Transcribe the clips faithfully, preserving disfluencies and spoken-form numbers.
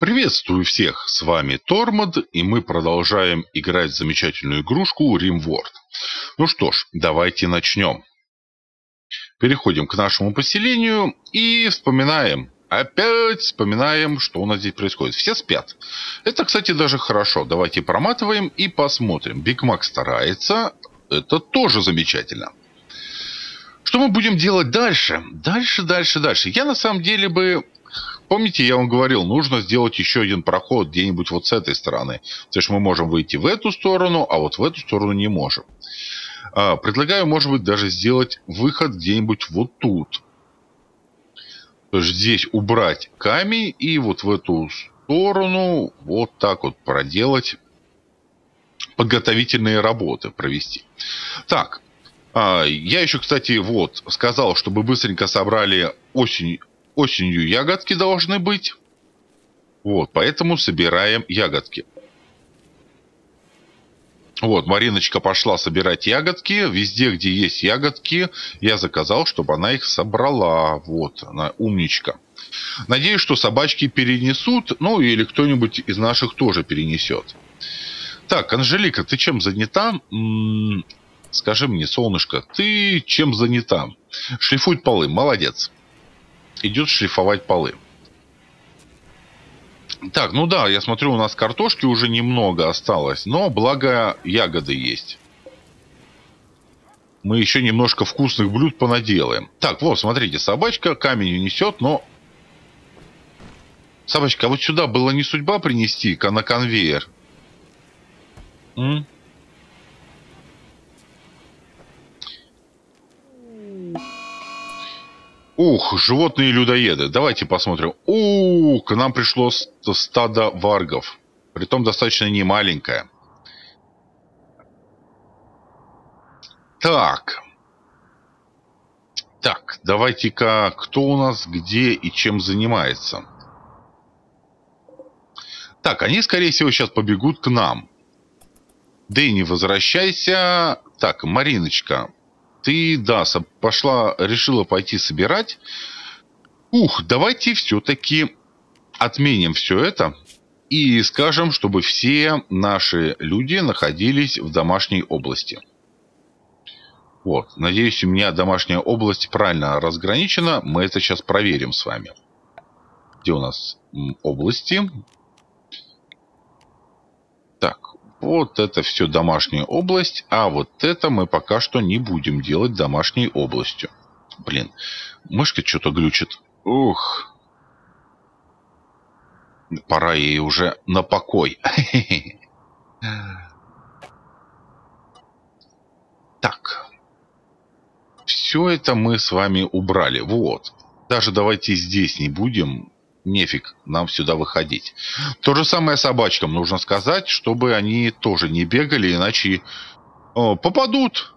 Приветствую всех, с вами Тормод, и мы продолжаем играть в замечательную игрушку RimWorld. Ну что ж, давайте начнем. Переходим к нашему поселению и вспоминаем. Опять вспоминаем, что у нас здесь происходит. Все спят. Это, кстати, даже хорошо. Давайте проматываем и посмотрим. Биг Мак старается. Это тоже замечательно. Что мы будем делать дальше? Дальше, дальше, дальше. Я на самом деле бы... Помните, я вам говорил, нужно сделать еще один проход где-нибудь вот с этой стороны. То есть мы можем выйти в эту сторону, а вот в эту сторону не можем. Предлагаю, может быть, даже сделать выход где-нибудь вот тут. То есть здесь убрать камень и вот в эту сторону вот так вот проделать подготовительные работы провести. Так, я еще, кстати, вот сказал, чтобы быстренько собрали осень. Осенью ягодки должны быть. Вот, поэтому собираем ягодки. Вот, Мариночка пошла собирать ягодки. Везде, где есть ягодки, я заказал, чтобы она их собрала. Вот, она умничка. Надеюсь, что собачки перенесут. Ну, или кто-нибудь из наших тоже перенесет. Так, Анжелика, ты чем занята? М-м, скажи мне, солнышко, ты чем занята? Шлифует полы, молодец. Идет шлифовать полы. Так, ну да, я смотрю, у нас картошки уже немного осталось, но благо ягоды есть. Мы еще немножко вкусных блюд понаделаем. Так, вот, смотрите, собачка камень несет, но... Собачка, а вот сюда было не судьба принести на конвейер? М? Ух, животные-людоеды. Давайте посмотрим. Ух, к нам пришло стадо варгов. Притом достаточно немаленькое. Так. Так, давайте-ка, кто у нас где и чем занимается? Так, они, скорее всего, сейчас побегут к нам. Дэнни, возвращайся. Так, Мариночка. Ты, да, пошла, решила пойти собирать. Ух, давайте все-таки отменим все это и скажем, чтобы все наши люди находились в домашней области. Вот, надеюсь, у меня домашняя область правильно разграничена. Мы это сейчас проверим с вами. Где у нас области? Так. Вот это все домашняя область, а вот это мы пока что не будем делать домашней областью. Блин, мышка что-то глючит. Ух. Пора ей уже на покой. Так. Все это мы с вами убрали. Вот. Даже давайте здесь не будем. Нефиг нам сюда выходить. То же самое собачкам нужно сказать, чтобы они тоже не бегали, иначе о, попадут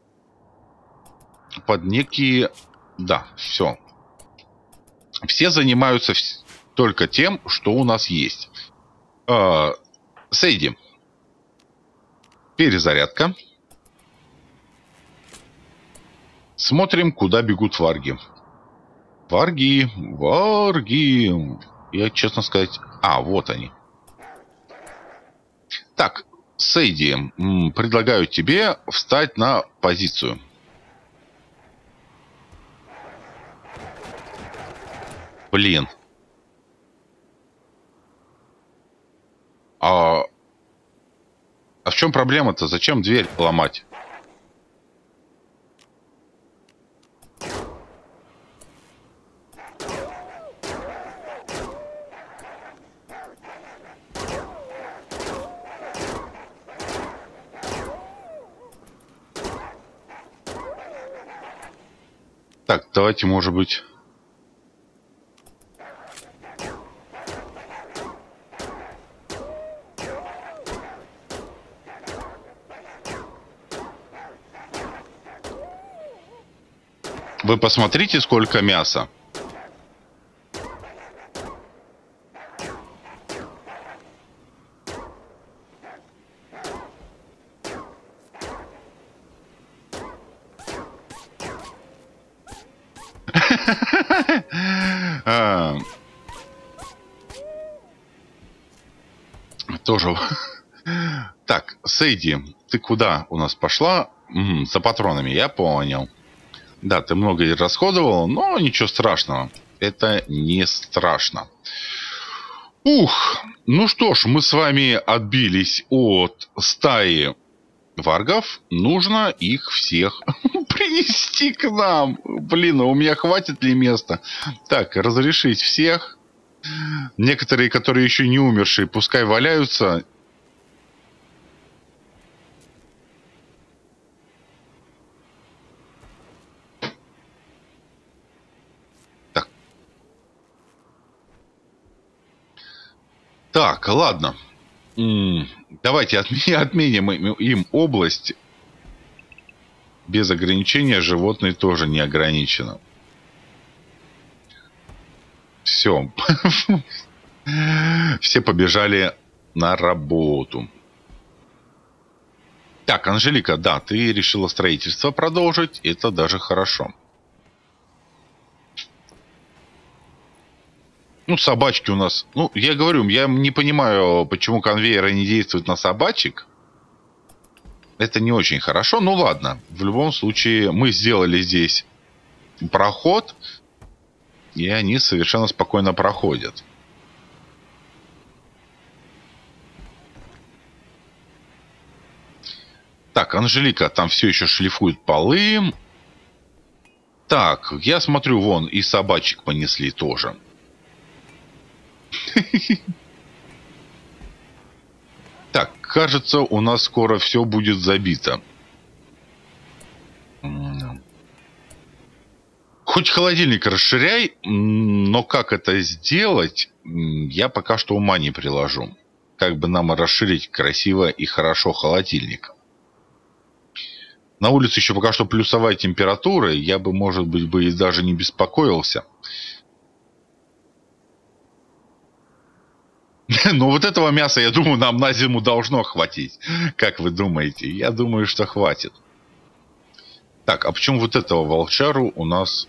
под некие... Да, все. Все занимаются только тем, что у нас есть. Э, Сейди. Перезарядка. Смотрим, куда бегут варги. Варги, варги. Я, честно сказать... А, вот они. Так, Сейди, предлагаю тебе встать на позицию. Блин. А, а в чем проблема-то? Зачем дверь ломать? Так, давайте, может быть... Вы посмотрите, сколько мяса. Тоже. Так, Сейди, ты куда у нас пошла? М-м, за патронами, я понял. Да, ты много расходовал, но ничего страшного. Это не страшно. Ух, ну что ж, мы с вами отбились от стаи варгов. Нужно их всех принести к нам. Блин, а у меня хватит ли места? Так, разрешить всех. Некоторые, которые еще не умершие, пускай валяются. Так, так ладно. Давайте отменим им область. Без ограничения животные тоже не ограничено. Все. Все побежали на работу. Так, Анжелика, да, ты решила строительство продолжить. Это даже хорошо. Ну, собачки у нас... Ну, я говорю, я не понимаю, почему конвейеры не действуют на собачек. Это не очень хорошо. Ну, ладно. В любом случае, мы сделали здесь проход. И они совершенно спокойно проходят. Так, Анжелика там все еще шлифует полы. Так, я смотрю, вон и собачек понесли тоже. Так, кажется, у нас скоро все будет забито. Хоть холодильник расширяй, но как это сделать, я пока что ума не приложу. Как бы нам расширить красиво и хорошо холодильник. На улице еще пока что плюсовая температура, я бы, может быть, бы и даже не беспокоился. Но вот этого мяса, я думаю, нам на зиму должно хватить. Как вы думаете? Я думаю, что хватит. Так, а почему вот этого волчару у нас...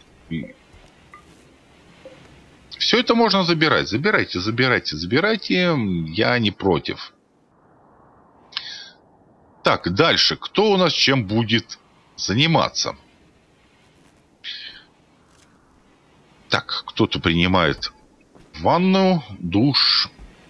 Все это можно забирать. Забирайте, забирайте, забирайте. Я не против. Так, дальше. Кто у нас чем будет заниматься? Так, кто-то принимает ванну, душ.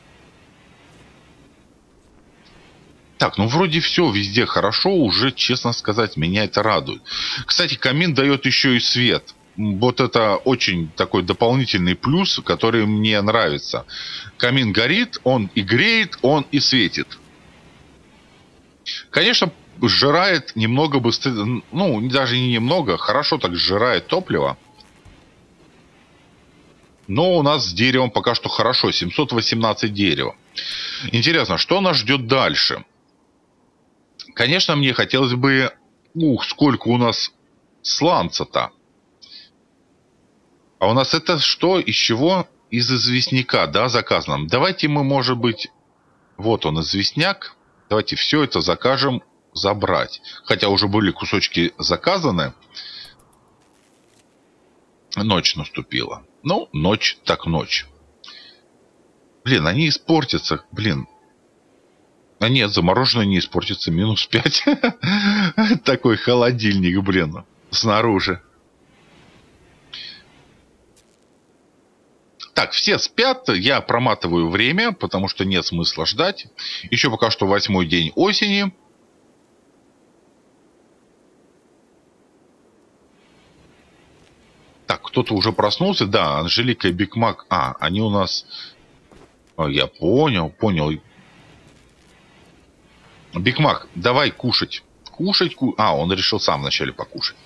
Так, ну вроде все везде хорошо. Уже, честно сказать, меня это радует. Кстати, камин дает еще и свет. Вот это очень такой дополнительный плюс, который мне нравится. Камин горит, он и греет, он и светит. Конечно, сжирает немного быстрее, ну, даже не немного, хорошо так сжирает топливо. Но у нас с деревом пока что хорошо, семьсот восемнадцать дерева. Интересно, что нас ждет дальше? Конечно, мне хотелось бы... Ух, сколько у нас сланца-то. А у нас это что? Из чего? Из известняка, да, заказано. Давайте мы, может быть... Вот он, известняк. Давайте все это закажем забрать. Хотя уже были кусочки заказаны. Ночь наступила. Ну, ночь так ночь. Блин, они испортятся. Блин. А нет, замороженное не испортится. Минус пять. Такой холодильник, блин. Снаружи. Так, все спят. Я проматываю время, потому что нет смысла ждать. Еще пока что восьмой день осени. Так, кто-то уже проснулся. Да, Анжелика и Биг Мак. А, они у нас... Я понял, понял. Биг Мак, давай кушать. Кушать, ку... А, он решил сам вначале покушать.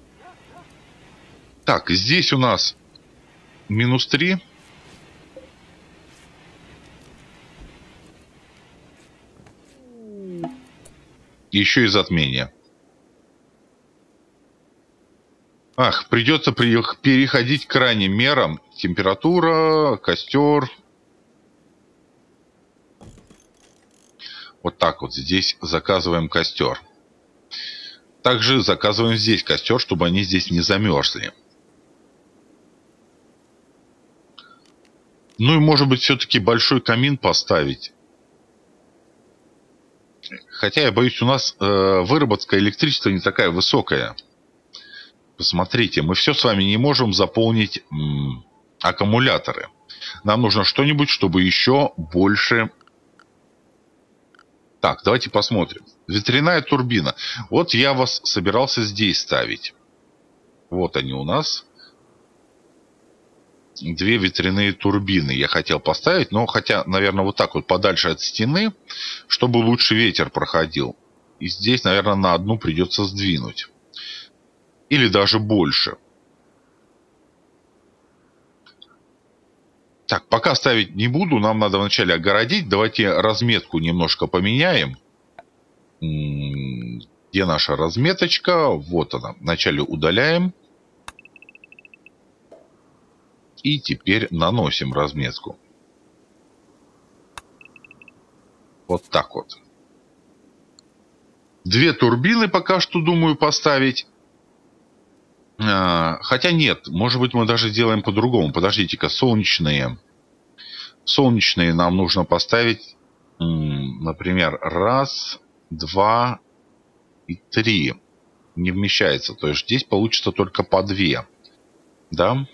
Так, здесь у нас минус три. Еще и затмение. Ах, придется переходить к крайним мерам. Температура, костер. Вот так вот здесь заказываем костер. Также заказываем здесь костер, чтобы они здесь не замерзли. Ну и может быть все-таки большой камин поставить. Хотя, я боюсь, у нас э, выработка электричества не такая высокая. Посмотрите, мы все с вами не можем заполнить м, аккумуляторы. Нам нужно что-нибудь, чтобы еще больше... Так, давайте посмотрим. Ветряная турбина. Вот я вас собирался здесь ставить. Вот они у нас. Две ветряные турбины я хотел поставить. Но хотя, наверное, вот так вот подальше от стены, чтобы лучше ветер проходил. И здесь, наверное, на одну придется сдвинуть. Или даже больше. Так, пока ставить не буду. Нам надо вначале огородить. Давайте разметку немножко поменяем. Где наша разметочка? Вот она. Вначале удаляем. И теперь наносим разметку. Вот так вот. Две турбины пока что думаю поставить. Хотя нет, может быть, мы даже сделаем по-другому. Подождите-ка, солнечные. Солнечные нам нужно поставить, например, раз, два и три. Не вмещается. То есть здесь получится только по две. Да?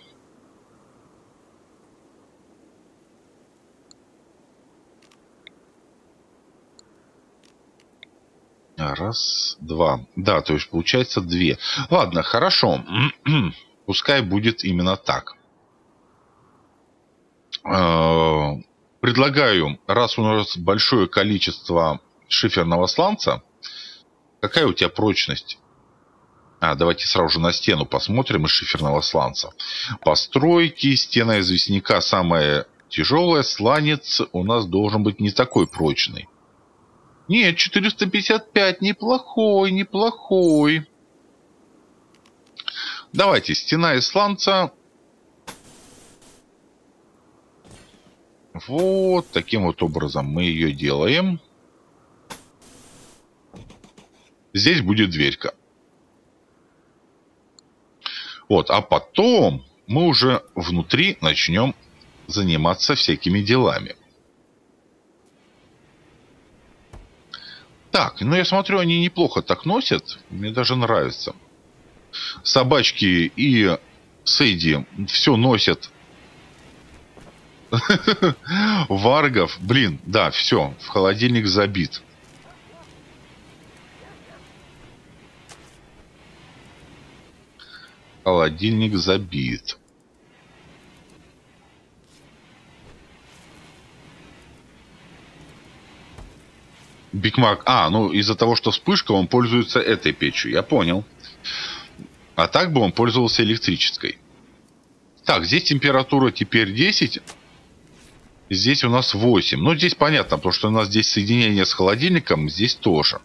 Раз, два. Да, то есть получается две. Ладно, хорошо. Пускай будет именно так. Предлагаю, раз у нас большое количество шиферного сланца, какая у тебя прочность? А, давайте сразу же на стену посмотрим из шиферного сланца. Постройки, стена известняка самая тяжелая, сланец у нас должен быть не такой прочный. Нет, четыреста пятьдесят пять, неплохой, неплохой. Давайте, стена из сланца. Вот таким вот образом мы ее делаем. Здесь будет дверька. Вот, а потом мы уже внутри начнем заниматься всякими делами. Так, ну я смотрю, они неплохо так носят. Мне даже нравится. Собачки и Сэйди все носят. Варгов. Блин, да, все. В холодильник забит. Холодильник забит. Биг Мак. А, ну из-за того, что вспышка, он пользуется этой печью. Я понял. А так бы он пользовался электрической. Так, здесь температура теперь десять. Здесь у нас восемь. Ну, здесь понятно, потому что у нас здесь соединение с холодильником. Здесь тоже.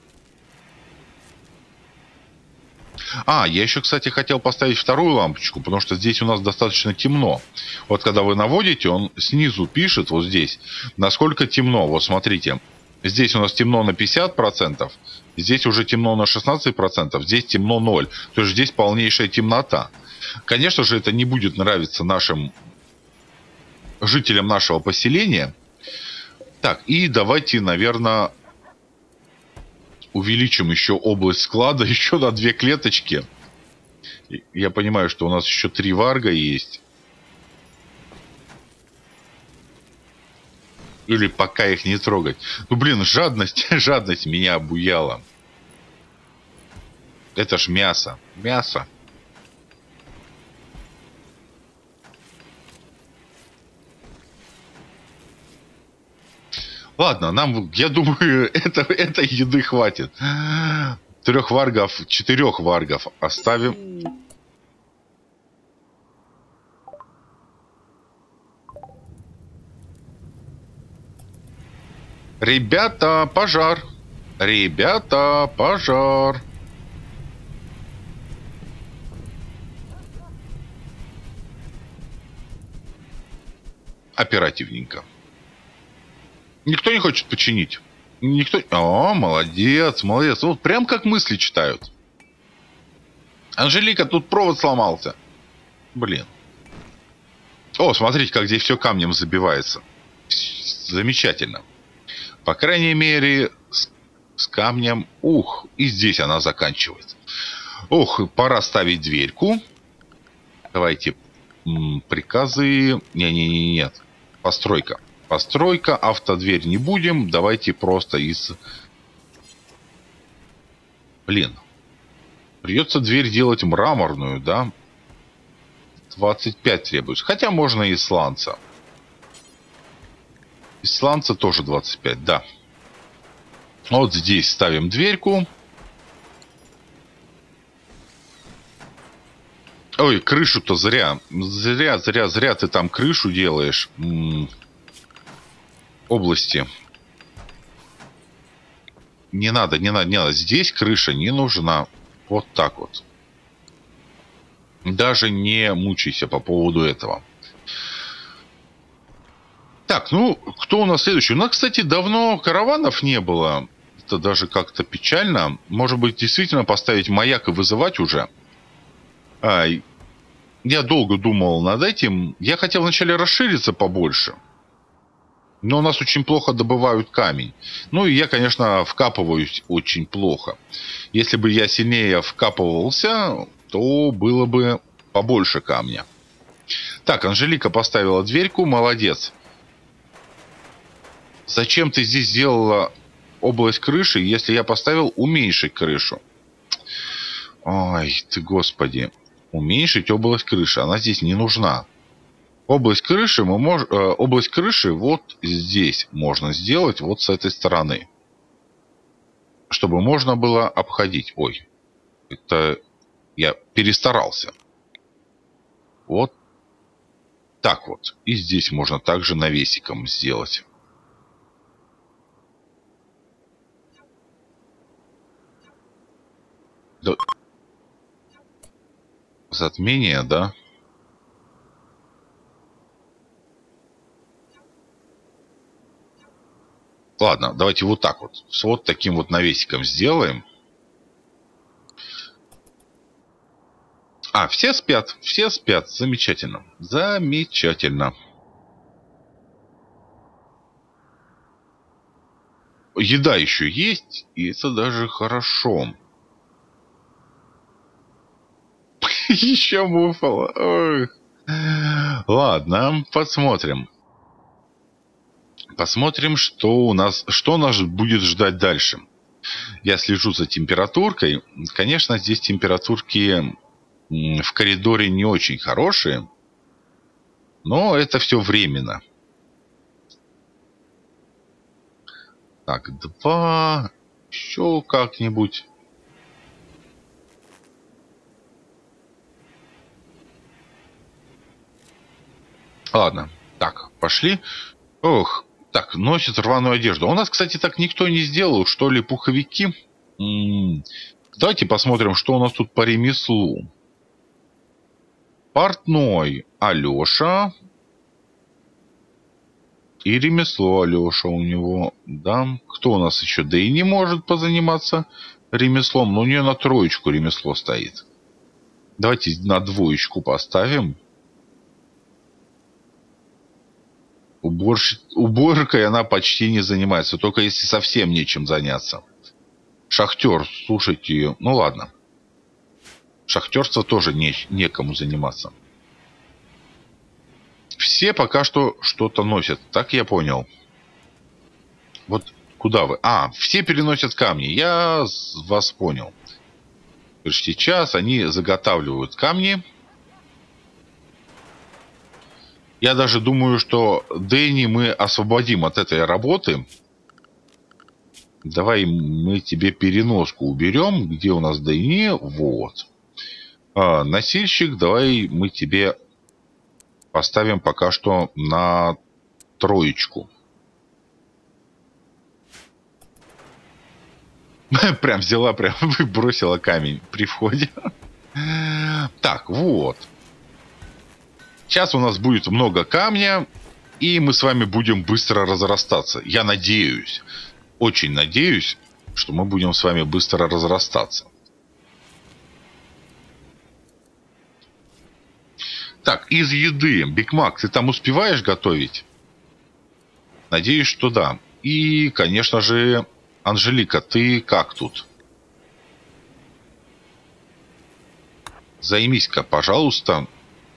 А, я еще, кстати, хотел поставить вторую лампочку, потому что здесь у нас достаточно темно. Вот когда вы наводите, он снизу пишет, вот здесь, насколько темно. Вот смотрите. Здесь у нас темно на пятьдесят процентов, здесь уже темно на шестнадцать процентов, здесь темно ноль. То есть здесь полнейшая темнота. Конечно же, это не будет нравиться нашим жителям нашего поселения. Так, и давайте, наверное, увеличим еще область склада еще на две клеточки. Я понимаю, что у нас еще три варга есть. Или пока их не трогать. Ну, блин, жадность, жадность меня обуяла. Это ж мясо. Мясо. Ладно, нам, я думаю, это, этой еды хватит. Трех варгов, четырех варгов оставим. Ребята, пожар! Ребята, пожар! Оперативненько. Никто не хочет починить. Никто... О, молодец, молодец. Вот прям как мысли читают. Анжелика, тут провод сломался. Блин. О, смотрите, как здесь все камнем забивается. Замечательно. По крайней мере, с камнем. Ух, и здесь она заканчивается. Ох, пора ставить дверьку. Давайте м, приказы. Не-не-не, нет. Постройка. Постройка, автодверь не будем. Давайте просто из... Блин. Придется дверь делать мраморную, да? двадцать пять требуется. Хотя можно и сланца. Из сланца тоже двадцать пять, да. Вот здесь ставим дверьку. Ой, крышу-то зря. Зря, зря, зря ты там крышу делаешь. М-м- области. Не надо, не надо, не надо. Здесь крыша не нужна. Вот так вот. Даже не мучайся по поводу этого. Так, ну, кто у нас следующий? У нас, кстати, давно караванов не было. Это даже как-то печально. Может быть, действительно поставить маяк и вызывать уже? А, я долго думал над этим. Я хотел вначале расшириться побольше. Но у нас очень плохо добывают камень. Ну и я, конечно, вкапываюсь очень плохо. Если бы я сильнее вкапывался, то было бы побольше камня. Так, Анжелика поставила дверьку. Молодец. Зачем ты здесь сделала область крыши, если я поставил уменьшить крышу? Ой, ты господи. Уменьшить область крыши. Она здесь не нужна. Область крыши мы можем, э, область крыши вот здесь можно сделать, вот с этой стороны, чтобы можно было обходить. Ой, это я перестарался. Вот так вот. И здесь можно также навесиком сделать. Да. Затмение, да? Ладно, давайте вот так вот. С вот таким вот навесиком сделаем. А, все спят. Все спят. Замечательно. Замечательно. Еда еще есть, и это даже хорошо. Еще буфало. Ладно, посмотрим. Посмотрим, что у нас, что нас будет ждать дальше. Я слежу за температуркой. Конечно, здесь температурки в коридоре не очень хорошие. Но это все временно. Так, два. Еще как-нибудь. Ладно. Так, пошли. Ох. Так, носит рваную одежду. У нас, кстати, так никто не сделал, что ли, пуховики. М-м-м. Давайте посмотрим, что у нас тут по ремеслу. Портной Алеша. И ремесло Алеша у него. Да. Кто у нас еще? Да и не может позаниматься ремеслом. Но у нее на троечку ремесло стоит. Давайте на двоечку поставим. Уборщ... Уборкой она почти не занимается. Только если совсем нечем заняться. Шахтер, слушайте. Ну ладно. Шахтерство тоже не... некому заниматься. Все пока что что-то носят. Так я понял. Вот куда вы? А, все переносят камни. Я вас понял. Сейчас они заготавливают камни. Я даже думаю, что Дэнни мы освободим от этой работы. Давай мы тебе переноску уберем. Где у нас Дэнни? Вот. А, носильщик, давай мы тебе поставим пока что на троечку. Прям взяла, прям бросила камень при входе. Так, вот. Сейчас у нас будет много камня, и мы с вами будем быстро разрастаться. Я надеюсь, очень надеюсь, что мы будем с вами быстро разрастаться. Так, из еды. Биг Мак, ты там успеваешь готовить? Надеюсь, что да. И, конечно же, Анжелика, ты как тут? Займись-ка, пожалуйста.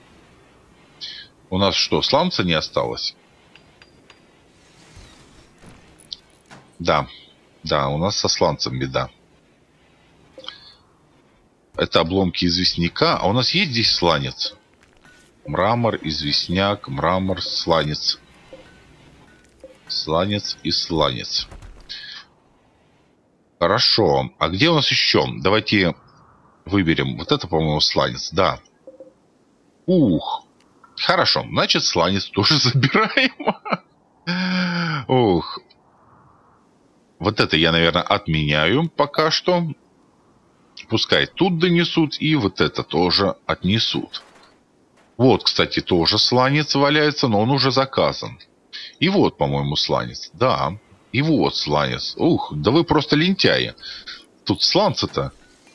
У нас что, сланца не осталось? Да, да, у нас со сланцем беда. Это обломки известняка. А у нас есть здесь сланец? Мрамор, известняк, мрамор, сланец. Сланец и сланец. Хорошо. А где у нас еще? Давайте выберем. Вот это, по-моему, сланец. Да. Ух. Хорошо. Значит, сланец тоже забираем. Ух. Вот это я, наверное, отменяю пока что. Пускай тут донесут. И вот это тоже отнесут. Вот, кстати, тоже сланец валяется, но он уже заказан. И вот, по-моему, сланец. Да. И вот сланец. Ух, да вы просто лентяи. Тут сланца-то.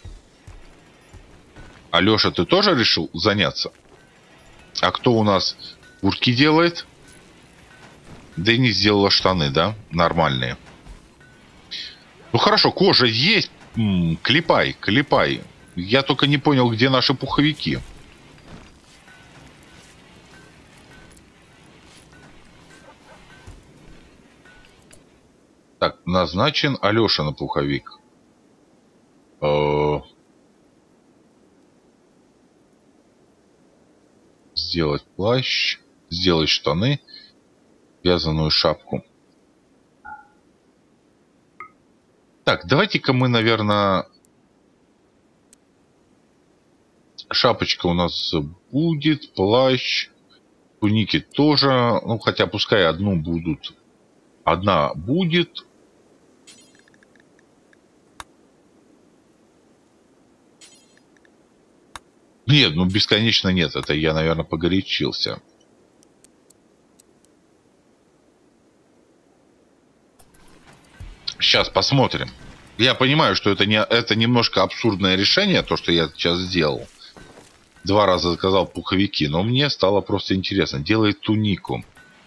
Алеша, ты тоже решил заняться? А кто у нас куртки делает? Дэнни сделала штаны, да? Нормальные. Ну хорошо, кожа есть. М-м, клепай, клепай. Я только не понял, где наши пуховики. Так, назначен Алеша на пуховик. Э-э- сделать плащ, сделать штаны, вязаную шапку. Так, давайте-ка мы, наверное... Шапочка у нас будет, плащ, туники тоже. Ну, хотя пускай одну будут. Одна будет. Нет, ну бесконечно нет. Это я, наверное, погорячился. Сейчас посмотрим. Я понимаю, что это, не, это немножко абсурдное решение, то, что я сейчас сделал. Два раза заказал пуховики, но мне стало просто интересно. Делает тунику.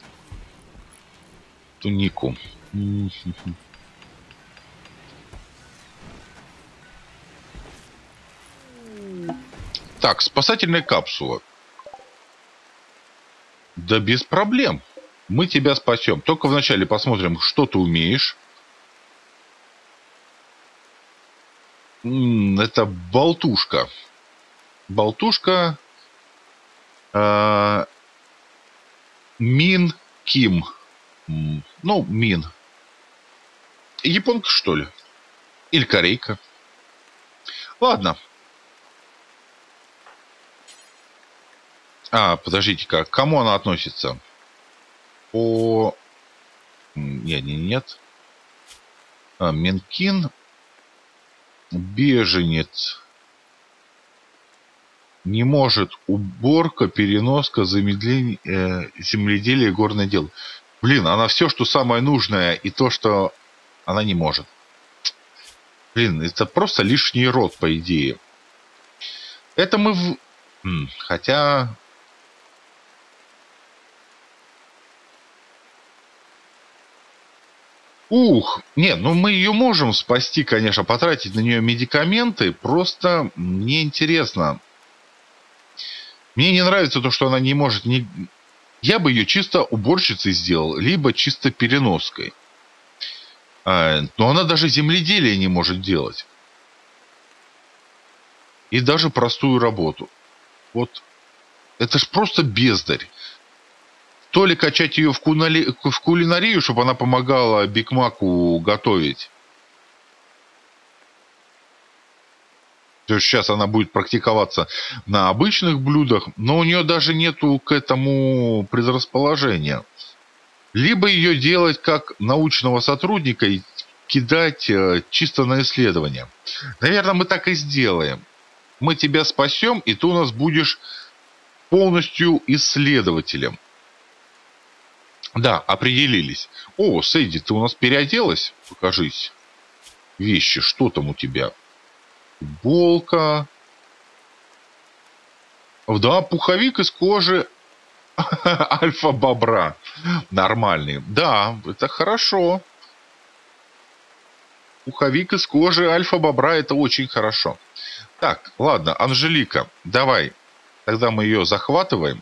Тунику. Так, спасательная капсула. Да без проблем. Мы тебя спасем. Только вначале посмотрим, что ты умеешь. Это болтушка. Болтушка. Э, Мин Ким. Ну, Мин. Японка, что ли? Или корейка. Ладно. А, подождите-ка. К кому она относится? По... Нет, нет, нет. А, Минкин. Беженец. Не может. Уборка, переноска, замедление, э, земледелие, горное дело. Блин, она все, что самое нужное, и то, что она не может. Блин, это просто лишний род, по идее. Это мы в... Хотя... Ух, нет, ну мы ее можем спасти, конечно, потратить на нее медикаменты. Просто мне интересно. Мне не нравится то, что она не может... Не... Я бы ее чисто уборщицей сделал, либо чисто переноской. А, но она даже земледелие не может делать. И даже простую работу. Вот. Это ж просто бездарь. То ли качать ее в, кунали... в кулинарию, чтобы она помогала Биг Маку готовить. То есть сейчас она будет практиковаться на обычных блюдах, но у нее даже нету к этому предрасположения. Либо ее делать как научного сотрудника и кидать чисто на исследование. Наверное, мы так и сделаем. Мы тебя спасем, и ты у нас будешь полностью исследователем. Да, определились. О, Сэйди, ты у нас переоделась? Покажись. Вещи, что там у тебя? Футболка. Да, пуховик из кожи альфа-бобра. Нормальный. Да, это хорошо. Пуховик из кожи альфа-бобра — это очень хорошо. Так, ладно, Анжелика, давай. Тогда мы ее захватываем.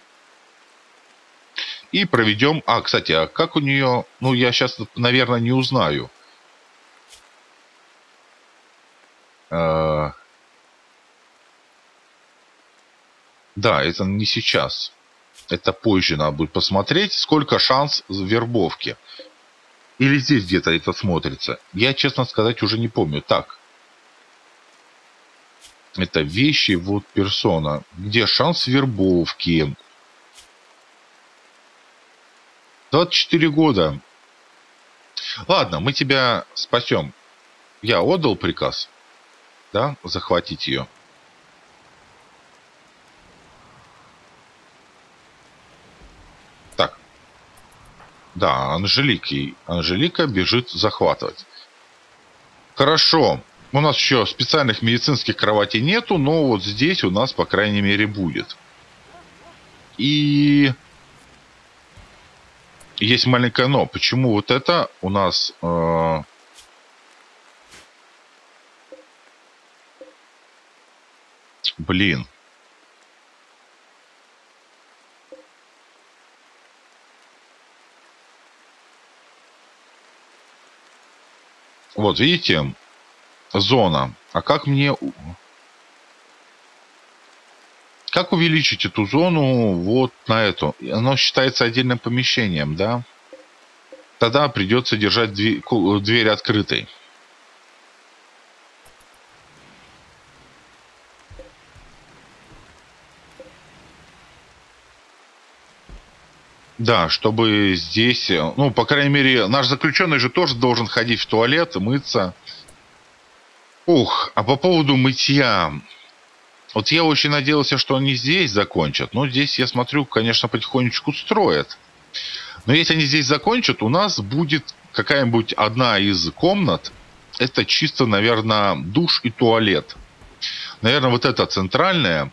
И проведем... А, кстати, а как у нее... Ну, я сейчас, наверное, не узнаю. А... Да, это не сейчас. Это позже надо будет посмотреть, сколько шанс вербовки. Или здесь где-то это смотрится. Я, честно сказать, уже не помню. Так. Это вещи, вот персона. Где шанс вербовки? двадцать четыре года. Ладно, мы тебя спасем. Я отдал приказ. Да, захватить ее. Так. Да, Анжелики. Анжелика бежит захватывать. Хорошо. У нас еще специальных медицинских кроватей нету, но вот здесь у нас, по крайней мере, будет. И есть маленькое но. Почему вот это у нас... Э... Блин. Вот, видите? Зона. А как мне... Как увеличить эту зону вот на эту? Оно считается отдельным помещением, да? Тогда придется держать дверь, дверь открытой. Да, чтобы здесь... Ну, по крайней мере, наш заключенный же тоже должен ходить в туалет, мыться. Ух, а по поводу мытья... Вот я очень надеялся, что они здесь закончат. Но здесь, я смотрю, конечно, потихонечку строят. Но если они здесь закончат, у нас будет какая-нибудь одна из комнат. Это чисто, наверное, душ и туалет. Наверное, вот это центральная.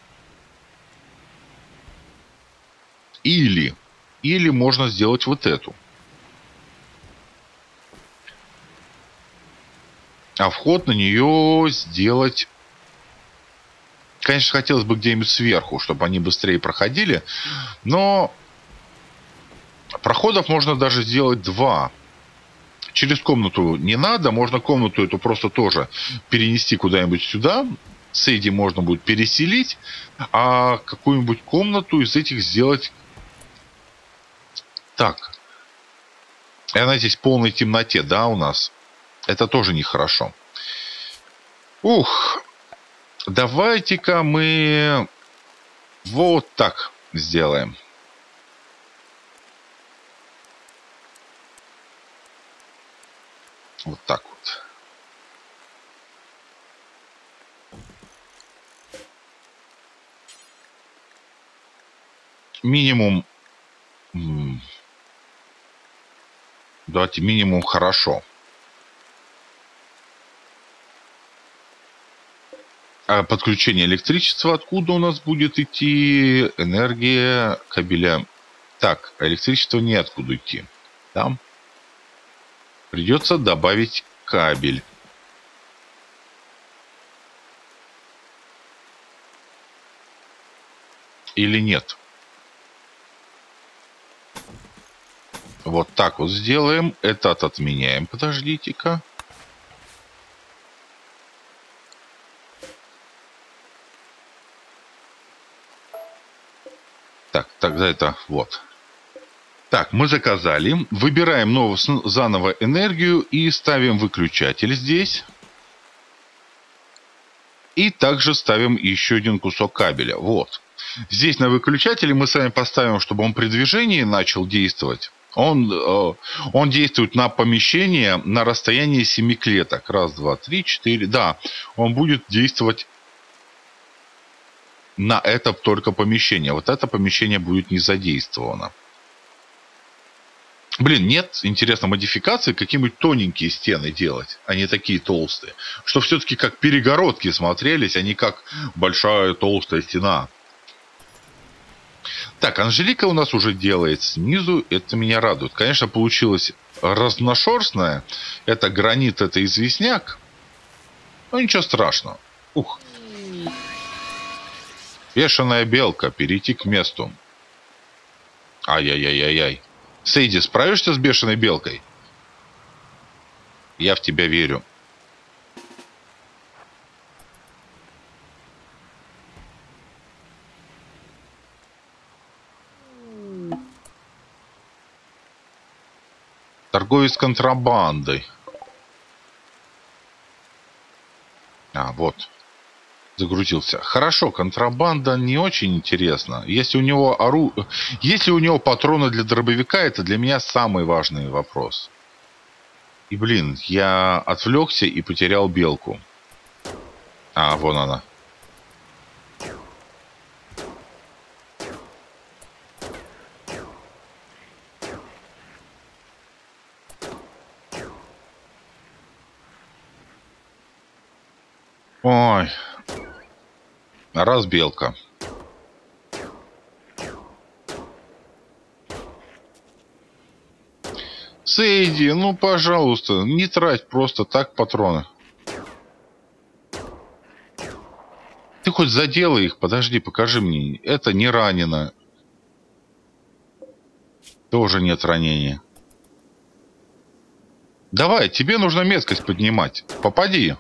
Или... Или можно сделать вот эту. А вход на нее сделать... Конечно, хотелось бы где-нибудь сверху, чтобы они быстрее проходили. Но проходов можно даже сделать два. Через комнату не надо. Можно комнату эту просто тоже перенести куда-нибудь сюда. Сейди можно будет переселить. А какую-нибудь комнату из этих сделать... Так. И она здесь в полной темноте, да, у нас? Это тоже нехорошо. Ух. Давайте-ка мы вот так сделаем. Вот так вот. Минимум... Давайте минимум хорошо. А подключение электричества откуда у нас будет идти? Энергия кабеля. Так, электричество неоткуда идти. Там придется добавить кабель. Или нет? Вот так вот сделаем. Этот отменяем. Подождите-ка. Так, тогда это вот. Так, мы заказали. Выбираем новую, заново энергию и ставим выключатель здесь. И также ставим еще один кусок кабеля. Вот. Здесь на выключателе мы с вами поставим, чтобы он при движении начал действовать. Он, он действует на помещение на расстоянии семи клеток. Раз, два, три, четыре. Да, он будет действовать на это только помещение. Вот это помещение будет не задействовано. Блин, нет, интересно, модификации какие-нибудь тоненькие стены делать, а не такие толстые. Что все-таки как перегородки смотрелись, а не как большая толстая стена. Так, Анжелика у нас уже делает снизу. Это меня радует. Конечно, получилось разношерстное. Это гранит, это известняк. Ну, ничего страшного. Ух. Бешеная белка. Перейти к месту. Ай-яй-яй-яй-яй. Сейди, справишься с бешеной белкой? Я в тебя верю. Торговец контрабандой. А, вот. Загрузился. Хорошо, контрабанда не очень интересна. Если у него ору... Если у него патроны для дробовика, это для меня самый важный вопрос. И, блин, я отвлекся и потерял белку. А, вон она. Ой. Раз белка. Сейди, ну пожалуйста, не трать просто так патроны. Ты хоть заделай их, подожди, покажи мне. Это не ранено. Тоже нет ранения. Давай, тебе нужно меткость поднимать. Попади.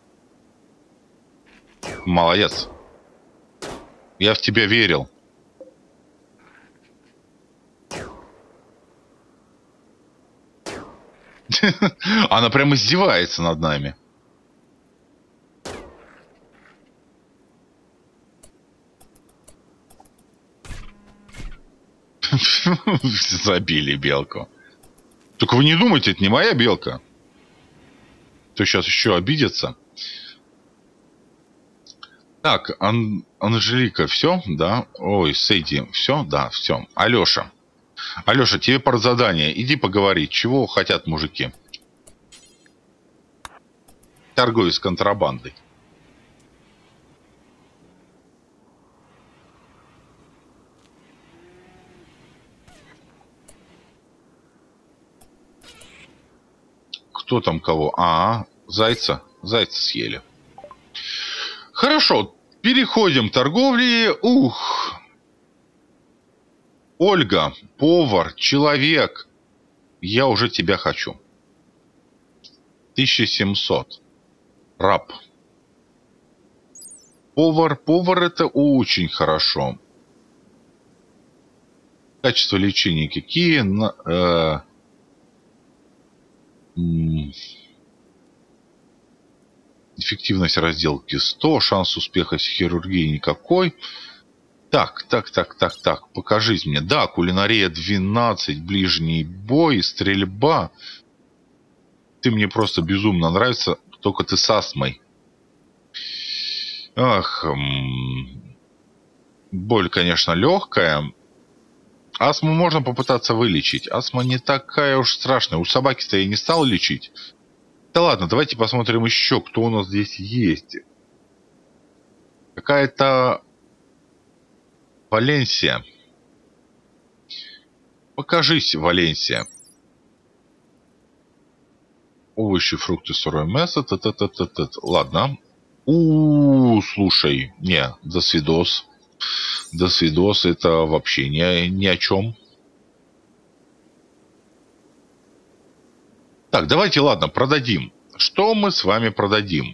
Молодец. Я в тебя верил. Она прям издевается над нами. Забили белку. Только вы не думайте, это не моя белка. То сейчас еще обидится. Так, Ан Анжелика, все, да? Ой, Сейди, все, да, все. Алеша. Алеша, тебе пора задание. Иди поговори, чего хотят мужики. Торговец контрабандой. Кто там кого? А, зайца. Зайца съели. Хорошо, переходим к торговле. Ух. Ольга, повар, человек. Я уже тебя хочу. тысяча семьсот. Раб. Повар. Повар это очень хорошо. Качество лечения какие? Э, эффективность разделки сто. Шанс успеха с хирургией никакой. Так, так, так, так, так. Покажите мне. Да, кулинария двенадцать. Ближний бой. Стрельба. Ты мне просто безумно нравится. Только ты с астмой. Ах. Боль, конечно, легкая. Астму можно попытаться вылечить. Астма не такая уж страшная. У собаки-то я не стал лечить. Да ладно, давайте посмотрим еще, кто у нас здесь есть. Какая-то Валенсия. Покажись, Валенсия. Овощи, фрукты, сырое мясо. Т -т -т -т -т. Ладно. У, -у, у слушай, не, до свидос. До свидос, это вообще ни, ни о чем. Так, давайте, ладно, продадим. Что мы с вами продадим?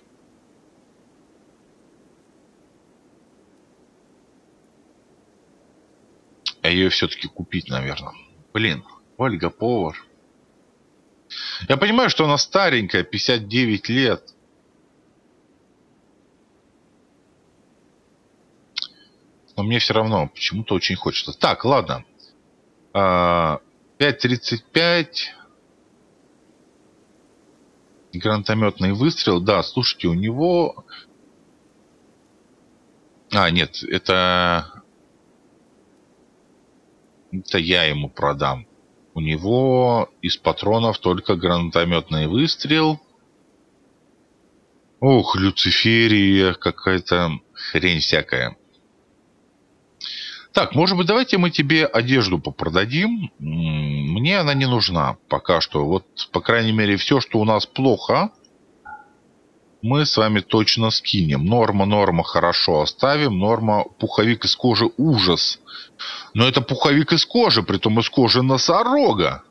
А ее все-таки купить, наверное. Блин, Ольга повар. Я понимаю, что она старенькая, пятьдесят девять лет. Но мне все равно почему-то очень хочется. Так, ладно. пять тридцать пять. Гранатометный выстрел. Да, слушайте, у него... А, нет, это... Это я ему продам. У него из патронов только гранатометный выстрел. Ох, люциферия, какая-то хрень всякая. Так, может быть, давайте мы тебе одежду попродадим. Мне она не нужна пока что. Вот, по крайней мере, все, что у нас плохо, мы с вами точно скинем. Норма, норма, хорошо, оставим. Норма, пуховик из кожи, ужас. Но это пуховик из кожи, притом из кожи носорога.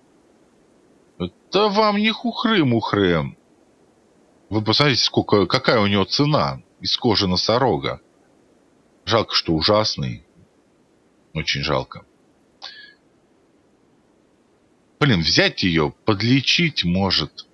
Это вам не хухры-мухры. Вы посмотрите, сколько, какая у него цена из кожи носорога. Жалко, что ужасный. Очень жалко. Блин, взять ее, подлечить может.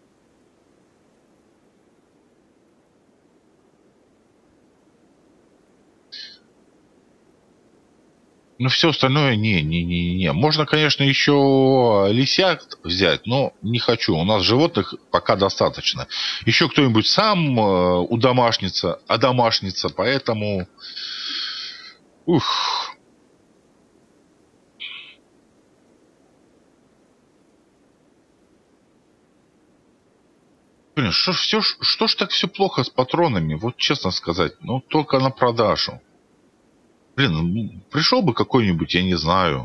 Ну, все остальное не-не-не-не. Можно, конечно, еще лисят взять, но не хочу. У нас животных пока достаточно. Еще кто-нибудь сам э, удомашнится, одомашнится, поэтому... Ух... Блин, что, все, что ж так все плохо с патронами? Вот честно сказать, ну только на продажу. Блин, пришел бы какой-нибудь, я не знаю,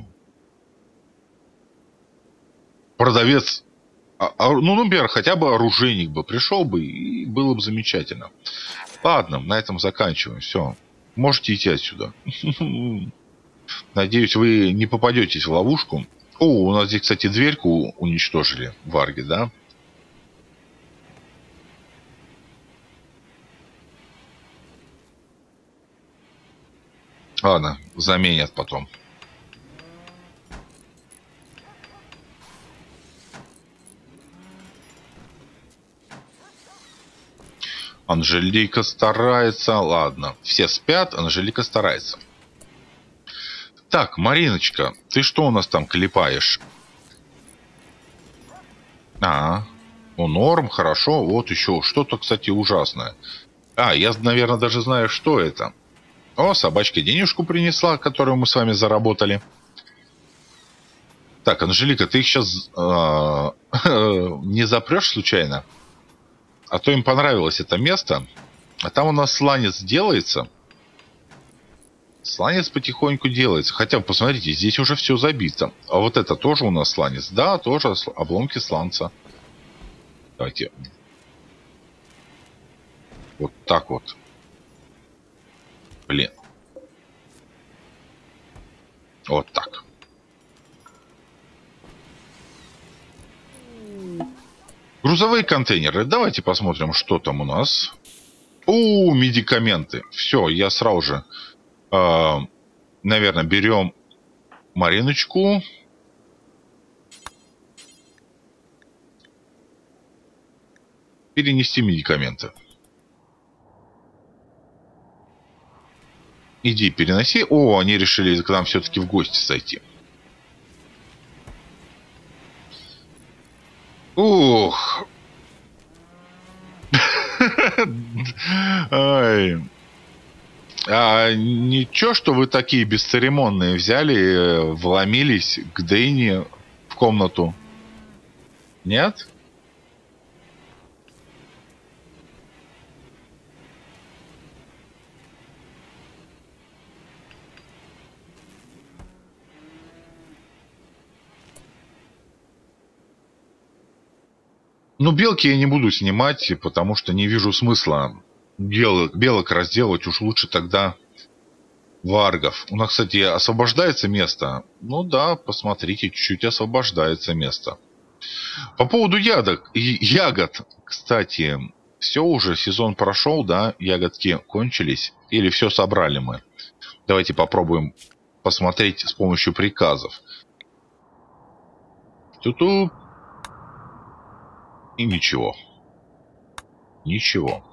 продавец, а, а, ну, например, хотя бы оружейник бы пришел бы, и было бы замечательно. Ладно, на этом заканчиваем. Все, можете идти отсюда. Надеюсь, вы не попадетесь в ловушку. О, у нас здесь, кстати, дверьку уничтожили, варги, да? Ладно, заменят потом. Анжелика старается. Ладно, все спят, Анжелика старается. Так, Мариночка, ты что у нас там клепаешь? А, ну норм, хорошо. Вот еще что-то, кстати, ужасное. А, я, наверное, даже знаю, что это. О, собачка денежку принесла, которую мы с вами заработали. Так, Анжелика, ты их сейчас э, не запрешь случайно? А то им понравилось это место. А там у нас сланец делается. Сланец потихоньку делается. Хотя, посмотрите, здесь уже все забито. А вот это тоже у нас сланец. Да, тоже обломки сланца. Давайте. Вот так вот. Блин. Вот так. Грузовые контейнеры. Давайте посмотрим, что там у нас. О, медикаменты. Все, я сразу же, э, наверное, берем Мариночку. Перенести медикаменты. Иди, переноси. О, они решили к нам все-таки в гости зайти. Ух. Ай. А ничего, что вы такие бесцеремонные взяли, вломились к Дэйне в комнату? Нет? Ну, белки я не буду снимать, потому что не вижу смысла белок, белок разделать. Уж лучше тогда варгов. У нас, кстати, освобождается место. Ну да, посмотрите, чуть-чуть освобождается место. По поводу ягод, ягод, кстати, все уже, сезон прошел, да? Ягодки кончились? Или все собрали мы? Давайте попробуем посмотреть с помощью приказов. Ту-ту. И ничего. Ничего.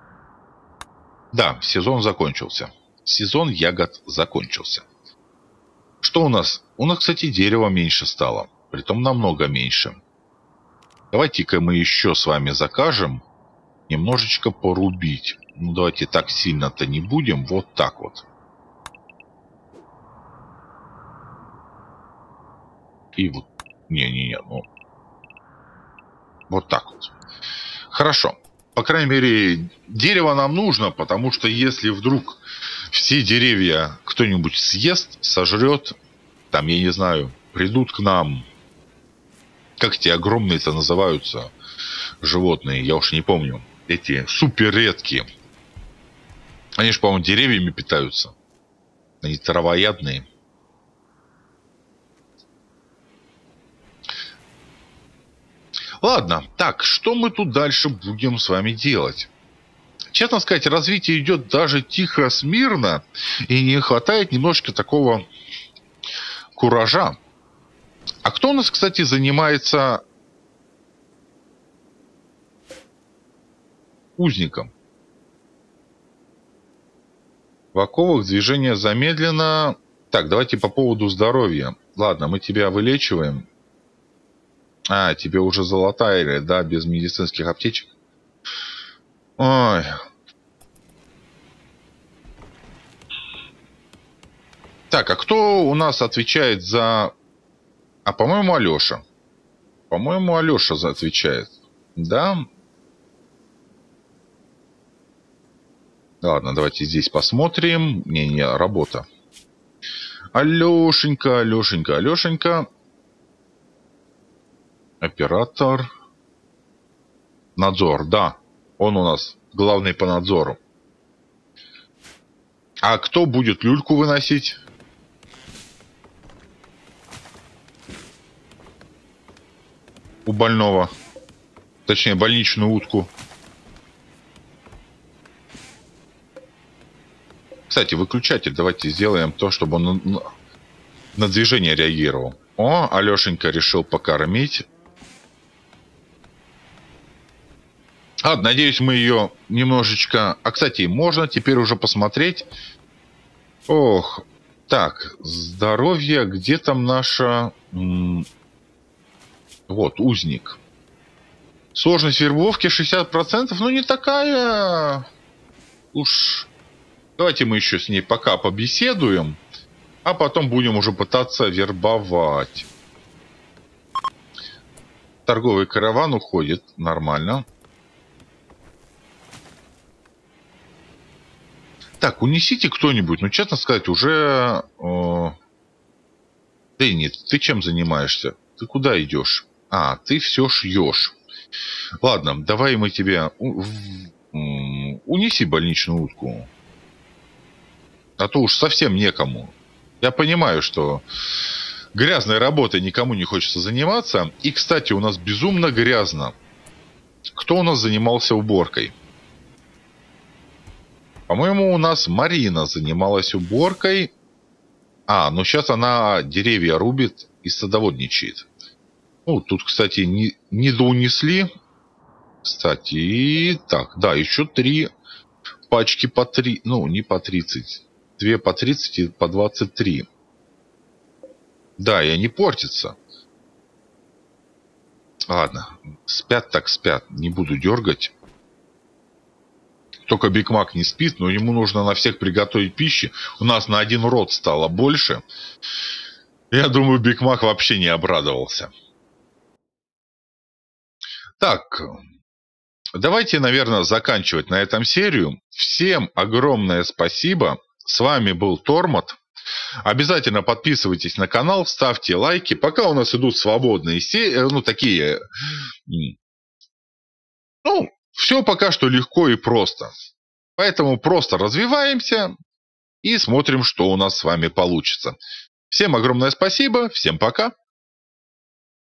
Да, сезон закончился. Сезон ягод закончился. Что у нас? У нас, кстати, дерева меньше стало. Притом намного меньше. Давайте-ка мы еще с вами закажем немножечко порубить. Ну, давайте так сильно-то не будем. Вот так вот. И вот. Не-не-не, ну... Вот так вот. Хорошо. По крайней мере, дерево нам нужно, потому что если вдруг все деревья кто-нибудь съест, сожрет, там, я не знаю, придут к нам, как эти огромные-то называются животные, я уж не помню. эти супер редкие. Они же, по-моему, деревьями питаются. Они травоядные. Ладно, так, что мы тут дальше будем с вами делать? Честно сказать, развитие идет даже тихо, смирно, и не хватает немножко такого куража. А кто у нас, кстати, занимается узником? В оковах движение замедлено. Так, давайте по поводу здоровья. Ладно, мы тебя вылечиваем. А, тебе уже золотая, да, без медицинских аптечек. Ой. Так, а кто у нас отвечает за... А, по-моему, Алеша. По-моему, Алеша отвечает. Да? Ладно, давайте здесь посмотрим. Не-не, работа. Алешенька, Алешенька, Алешенька. Оператор. Надзор, да. Он у нас главный по надзору. А кто будет люльку выносить? У больного. Точнее, больничную утку. Кстати, выключатель давайте сделаем то, чтобы он на, на движение реагировал. О, Алешенька решил покормить. А, надеюсь, мы ее немножечко... А, кстати, можно теперь уже посмотреть. Ох, так, здоровье, где там наша... Вот, узник. Сложность вербовки шестьдесят процентов, ну не такая... Уж... Давайте мы еще с ней пока побеседуем, а потом будем уже пытаться вербовать. Торговый караван уходит, нормально. Так, унесите кто-нибудь, ну честно сказать, уже... Э... Дэнни, ты чем занимаешься? Ты куда идешь? А, ты все шьешь. Ладно, давай мы тебе... Унеси больничную утку. А то уж совсем некому. Я понимаю, что грязной работой никому не хочется заниматься. И, кстати, у нас безумно грязно. Кто у нас занимался уборкой? По-моему, у нас Марина занималась уборкой. А, ну сейчас она деревья рубит и садоводничает. Ну, тут, кстати, не, не доунесли. Кстати, так, да, еще три пачки по три. Ну, не по тридцать. Две по тридцать и по двадцать три. Да, и они портятся. Ладно, спят так спят. Не буду дергать. Только Биг Мак не спит, но ему нужно на всех приготовить пищи. У нас на один рот стало больше. Я думаю, Биг Мак вообще не обрадовался. Так, давайте, наверное, заканчивать на этом серию. Всем огромное спасибо. С вами был Тормод. Обязательно подписывайтесь на канал, ставьте лайки. Пока у нас идут свободные серии, ну, такие... Ну, все пока что легко и просто. Поэтому просто развиваемся и смотрим, что у нас с вами получится. Всем огромное спасибо, всем пока.